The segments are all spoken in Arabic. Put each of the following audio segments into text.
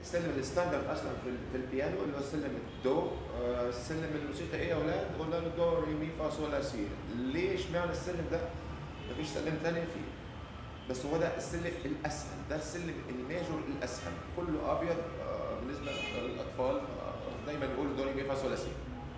السلم الستاندرد اصلا في البيانو اللي هو سلم الدو. السلم الموسيقي ايه يا اولاد؟ قلنا له دو ري مي فا صول لا سي. ليش معنى السلم ده؟ مفيش سلم ثاني فيه، بس هو ده السلم الاسهل، ده السلم الميجور الاسهل، كله ابيض. بالنسبه للاطفال دايما يقولوا دو ري مي فا صول لا سي.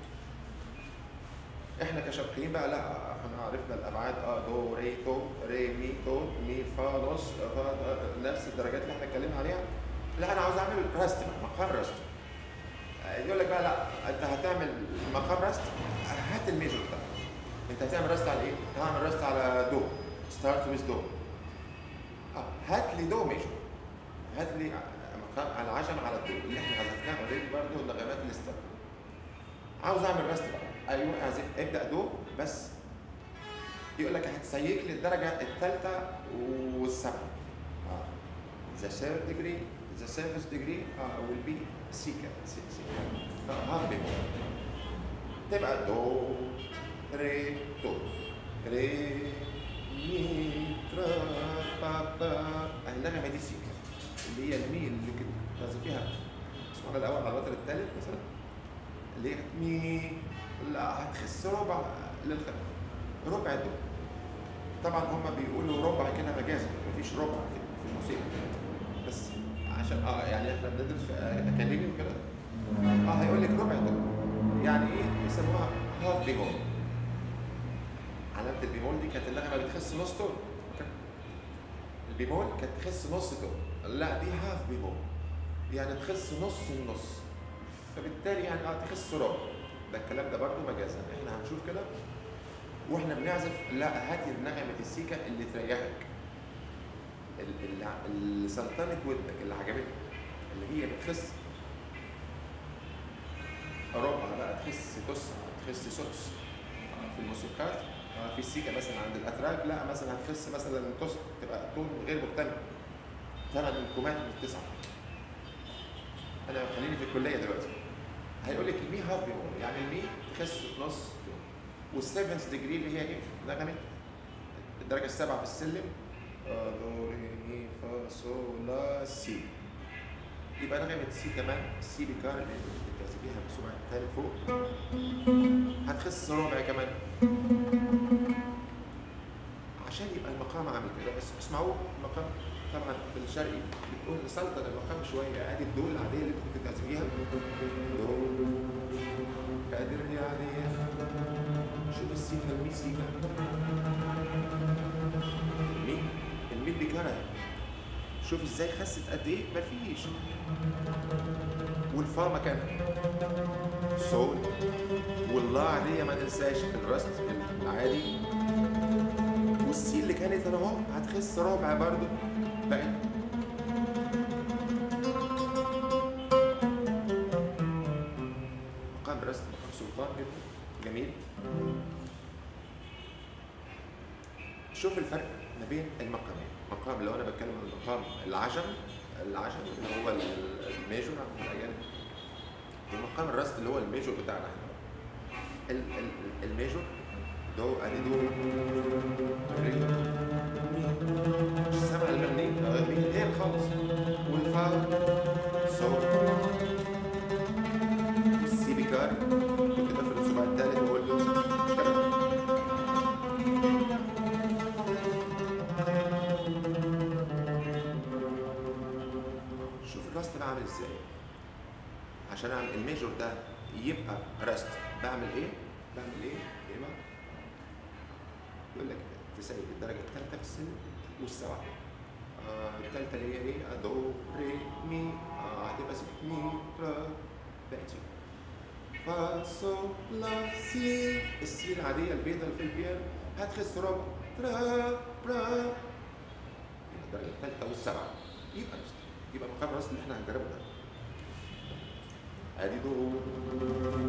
احنا كشرقيين بقى لا، احنا عرفنا الابعاد دو ري تو ري مي تو مي فا نص فا، نفس الدرجات اللي احنا اتكلمنا عليها. لا انا عاوز اعمل راست بقى، مقام راست. يقول لك بقى لا انت هتعمل مقام راست، هات الميجور بتاعك. انت هتعمل راست على ايه؟ هعمل راست على دو، ستارت ويز دو. هات لي دو ميجور، هات لي مقام على العجم على الدو اللي احنا عزفناه اوريدي برضه النغمات الاستر. عاوز اعمل راست بقى، ايوه اعزف ابدا دو بس. يقول لك هتسيك لي الدرجه الثالثه والسبعه. the third degree, the seventh degree will be سيكا. هاف بيمول. تبقى دو ري دو ري مي ترا با با. النغمه دي سيكا اللي هي المي اللي كنت تعزفيها اسمها الاول على الوتر الثالث مثلا، اللي هي مي. لا هتخس ربع للخلف، ربع دو. طبعا هم بيقولوا ربع كده مجازا، مفيش ربع في الموسيقى، بس عشان يعني احنا بندرس في اكاديمي وكده. هيقول لك ربع دو، يعني ايه؟ يسموها هاف بيمول. علامة البيمول دي كانت النغمة بتخس نص تون. البيمول كانت تخس نص تون، لا دي هاف بيمول، يعني تخس نص النص، فبالتالي يعني تخس ربع. ده الكلام ده برضه مجازا، احنا هنشوف كده واحنا بنعزف. لا هاتي نغمة السيكا اللي تريحك، اللي سلطنت ودنك، اللي عجبتك، اللي هي بتخس ربع بقى، تخس تسع، تخس سدس. في الموسيقات في السيكا مثلا عند الاتراك لا مثلا هتخس مثلا تسع، تبقى تون غير مكتمل، 8 كومات من 9. انا خليني في الكليه دلوقتي. هيقول لك المي هاف بيمول، يعني المي تخس نص تون. والسيفنث ديجري اللي هي ايه؟ نغمه الدرجه السابعه في السلم، دو ري مي فا صول لا سي. يبقى نغمه سي كمان، سي بكار اللي بتعزفيها بسرعه الثالث فوق، هتخس ربع كمان عشان يبقى المقام عامل كده. بس اسمعوا المقام طبعا في الشرقي بتقول نسلطن المقام شويه. ادي الدو العاديه اللي انتوا كنتوا بتعزفيها، دو قادر يعني. شوف السيكا، المي سيكا، المي بكره. شوف ازاي خست قد ايه؟ مفيش. والفا مكانها، صول. والله عادية ما ننساش في الرست العادي. والسي اللي كانت انا اهو هتخس ربع برضه، بقت مقام رست، مقام سلطان جدا جميل. شوف الفرق ما بين المقامين. مقام لو انا بتكلم عن مقام العجم اللي هو الميجور عند الاجانب، ومقام الرست اللي هو الميجور بتاعنا احنا. الميجور دو ادي دو ري مي، مش سامع المنين غير خالص. والفا صول، والسي بكار كنت بفرد الصباع الثالث واقول له شوف الراست ده عامل ازاي. عشان اعمل الميجور ده يبقى راست بعمل ايه؟ يقول لك تساوي الدرجه الثالثه في السلم والسبعه. الثالثه اللي هي ايه؟ دو ري مي، هتبقى مي را بقت فا صول لا سي. السي العاديه البيضاء اللي في البيانو هتخس ربع ترا برا، الدرجه الثالثه والسبعه يبقى راست. يبقى مقام راست اللي احنا هنجربه ده. ادي دو